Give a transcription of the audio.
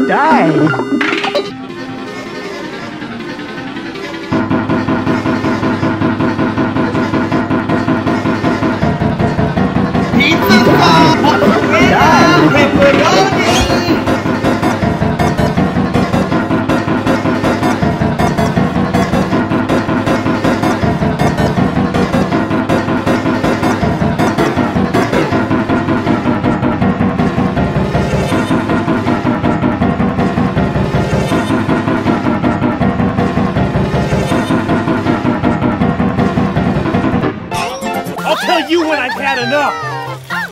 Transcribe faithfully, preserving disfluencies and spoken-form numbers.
Die! I'll tell you when I've had enough!